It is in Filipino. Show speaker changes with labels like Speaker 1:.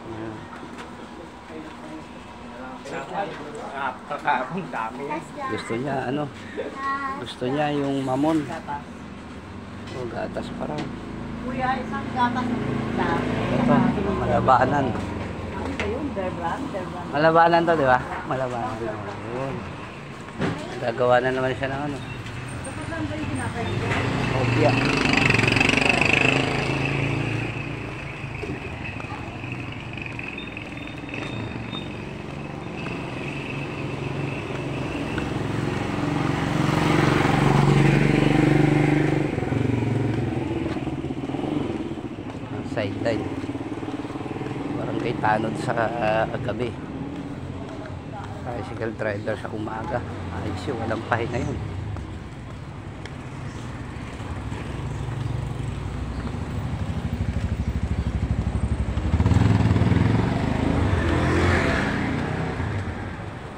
Speaker 1: Ayan.
Speaker 2: Kakapong dami.
Speaker 1: Gusto niya, ano? Gusto niya yung mamon. O, gatas pa raw.
Speaker 3: Kuya, isang gatas ng dami.
Speaker 1: Ito, malabanan.
Speaker 3: Ano ba yun? Derbrand? Derbrand.
Speaker 1: Malabanan to, di ba? Malabanan. Ayun. Gagawa na naman siya ng ano.
Speaker 3: Tapos saan ba yung kinakain ko?
Speaker 1: Opya. Sideline. Barangay Tanod sa gabi. Tricycle rider sa umaga. Ayos yun, walang pahinga yun.